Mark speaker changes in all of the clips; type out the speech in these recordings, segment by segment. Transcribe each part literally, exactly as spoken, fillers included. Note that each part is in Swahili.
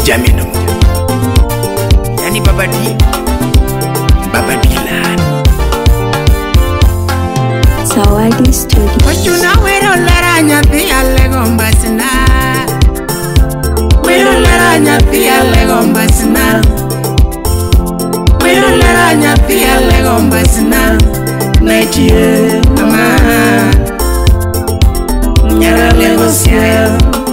Speaker 1: jamino yani babadi babadila
Speaker 2: Zawadi Studio.
Speaker 1: Wachuna wero lara nyathi alego mbasna Wero lara nyathi alego mbasna Wero lara nyathi alego mbasna Naitie mama Nyara lego siya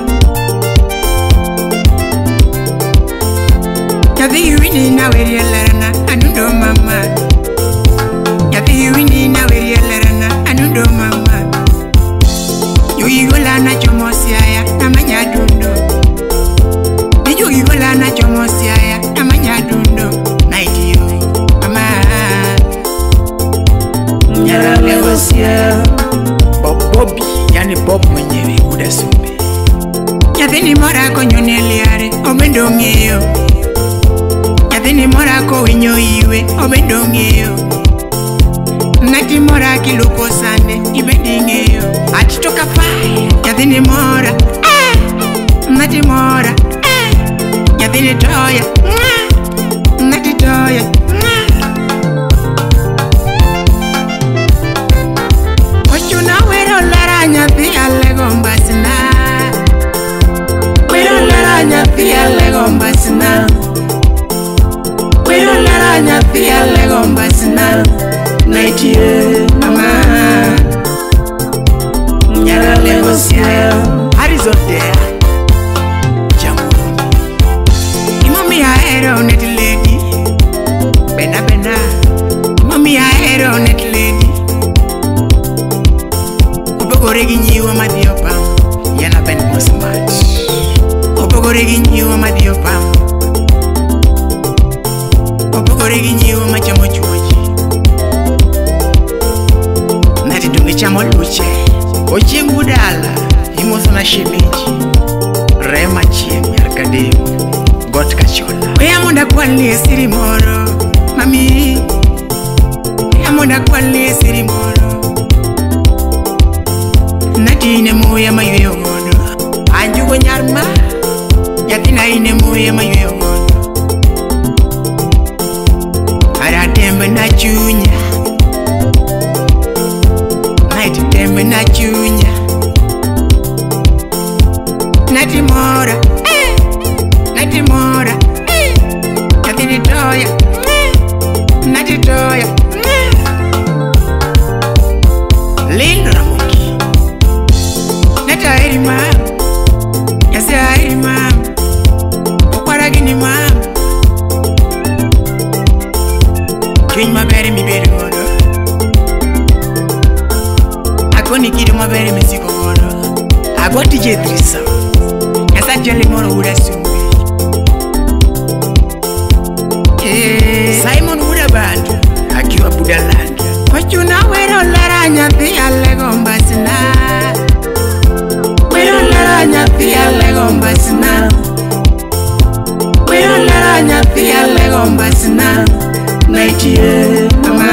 Speaker 1: Nyathi wini na weri lara anundo mama Nyathi wini na weri lara anundo mama Yuigola na chomosiaya na manyadundo Nijo yuigola na chomosiaya na manyadundo Naitiyo mama Nyara lego siya Bob Bobby yani Bob mwenyewe uda sumbe Nyathini mora konyone liare obendo ngeyo Nyathini mora ko winyo iwe obendo ngeyo Nati mora kiluko sande ibedi ngeyo Ati toka pai Nyathini mora eh. Nati mora eh. Nyathini toya Mwah. Nati toya Mwah. Wachuna wero lara nyathi alego mbasna Wero lara nyathi alego mbasna Wero lara nyathi alego mbasna Naitie mama Nyara lego siya Arizodea Jamuni Imami ya hero net lady Bena bena Imami ya hero net lady Obogoregi nyiwa madiopam Yana ben mosmat Obogoregi nyiwa madiopam Obogoregi nyiwa machamo chuoji Nati dungi chamo luche Ochi ngudala Imoso na shemeji Rema chiem yarkadim Got kachola Wea monda kwali siri moro Mami Wea monda kwali siri moro Nati ine moya mayuyo godo Anjugo nyarma Yatina ine moya mayuyo godo Aratembe na chunya Nati tembe na chunya Nati mora eh. Nati mora eh. Nati toya eh. Nati toya eh. Lindo ramuki Nati airi mam Yase airi mam Okwaragi ni mam Chuny mabere mi beri godo Agoni kido mabere mi siko godo Agoti jedrisa Yasa jali moro uda sumbi Simon uda bandu Akiwa budaland Wachuna wero lara nyathi alego mbasna Wero lara nyathi alego mbasna Wero lara nyathi alego mbasna Naitie mama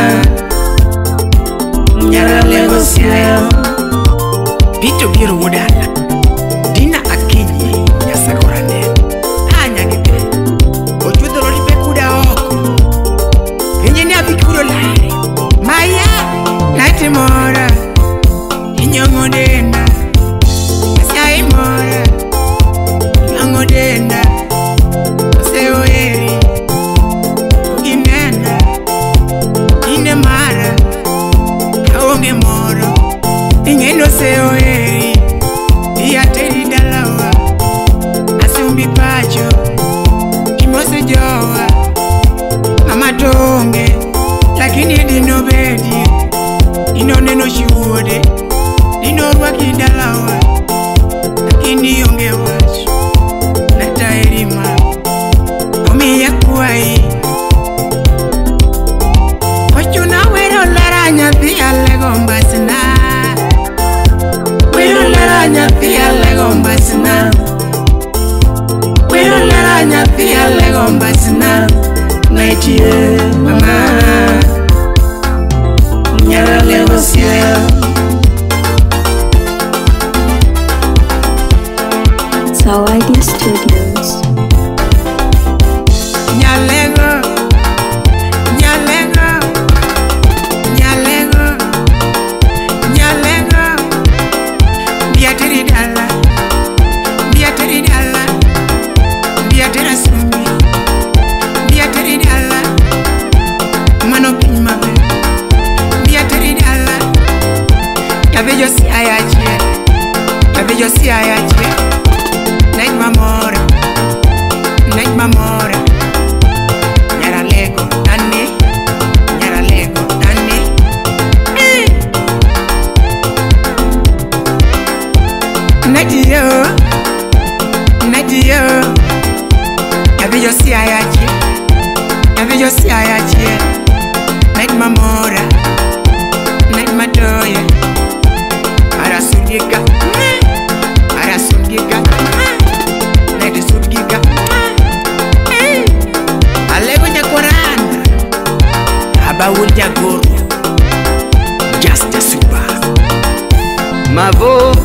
Speaker 1: Nyara lego siya Pito biro udala Dina akinyi Nyasakorane Hanya gite Ochudoro lipe kuda oko Kenye ni abikuro lari Maya Nati mora Inyongo denda Asya imora Inyongo denda Oseo eri Uginenda Ine mara Kaonge moro Ingendo seo eri Iyateri dalawa Asumbi pacho Kimose jowa Mama tonge Lakini dino bedi Ino neno shuode Dino waki dalawa Lakini yonge wacho Nata erima Omi ya kuwai Wachuna wero lara nyathi alego mbasna Wero lara nyathi alego mbasna Wero lara nyathi alego mbasna Naitie mama Nyara lego siya
Speaker 2: Zawadi Studios.
Speaker 1: Nyalego, nyalego, nyalego, nyalego. Biateri dala, biateri dala, biateri sumbi, biateri dala. Mano pimabe, biateri dala. Yabe yo si ayaje, yabe yo si ayaje. Like mamora, like mamora. Nyar alego, tane, nyar alego, tane. Eh. Nadio, nadio. Yabe yo si ayaje, yabe yo si ayaje. Like mamora, like madoya. Ara sungiga, ara sungiga. Alego nyakoranda abawulya goro just a super
Speaker 3: Mavo